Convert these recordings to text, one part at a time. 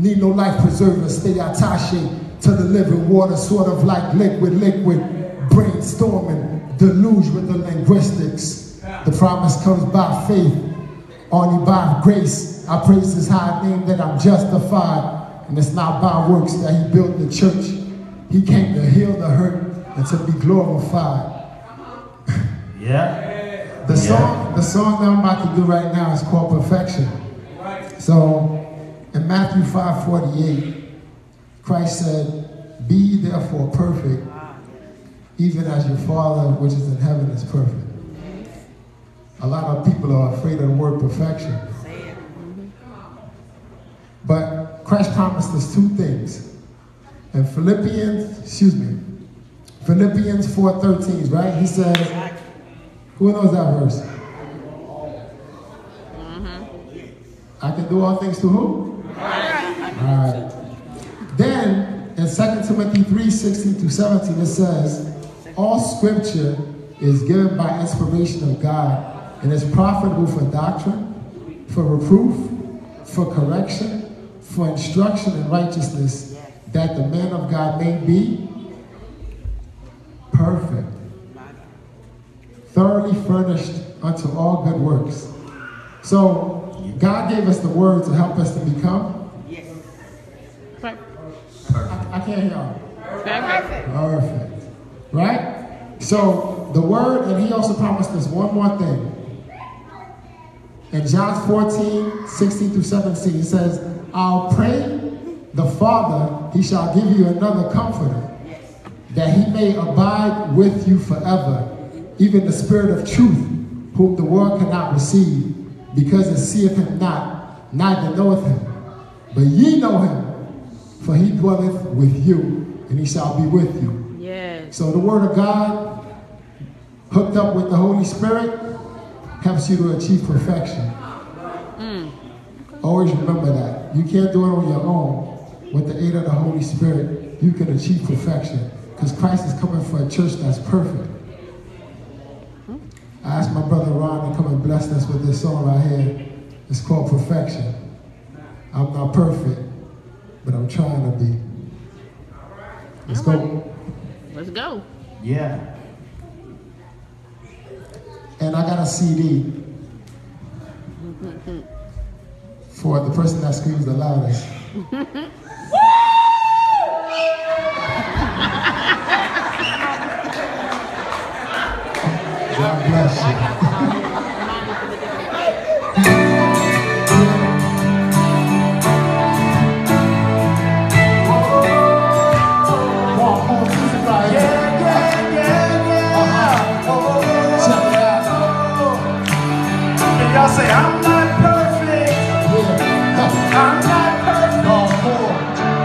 Need no life preserver, stay attaché to the living water, sort of like liquid, brainstorming, deluge with the linguistics. The promise comes by faith, only by grace. I praise his high name that I'm justified, and it's not by works that he built the church. He came to heal the hurt and to be glorified. Yeah. The song that I'm about to do right now is called Perfection. So in Matthew 5:48, Christ said, "Be ye therefore perfect, even as your Father which is in heaven is perfect." A lot of people are afraid of the word perfection. But Christ promised us two things. In Philippians 4:13, right? He says, who knows that verse? I can do all things to who? All right. Then, in 2 Timothy 3:16-17, it says, all scripture is given by inspiration of God and is profitable for doctrine, for reproof, for correction, for instruction in righteousness, that the man of God may be perfect, thoroughly furnished unto all good works. So, God gave us the word to help us to become? Yes. I can't hear y'all. Perfect. Right? So, the word, and he also promised us one more thing. In John 14:16-17, it says, I'll pray the Father, he shall give you another comforter, that he may abide with you forever, even the Spirit of truth, whom the world cannot receive, because it seeth him not, neither knoweth him. But ye know him, for he dwelleth with you, and he shall be with you. Yes. So the word of God, hooked up with the Holy Spirit, helps you to achieve perfection. Always remember that. You can't do it on your own. With the aid of the Holy Spirit, you can achieve perfection. Because Christ is coming for a church that's perfect. I asked my brother Ron to come and bless us with this song right here. It's called Perfection. I'm not perfect, but I'm trying to be. Let's go. Let's go. Yeah. And I got a CD for the person that screams the loudest. God bless you. Y'all say, I'm not perfect. I'm not perfect.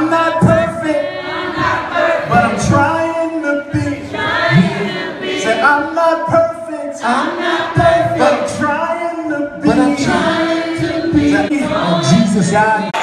I'm not perfect, but I'm trying to be. Say, I'm not perfect, but I'm trying to be. And Jesus, God.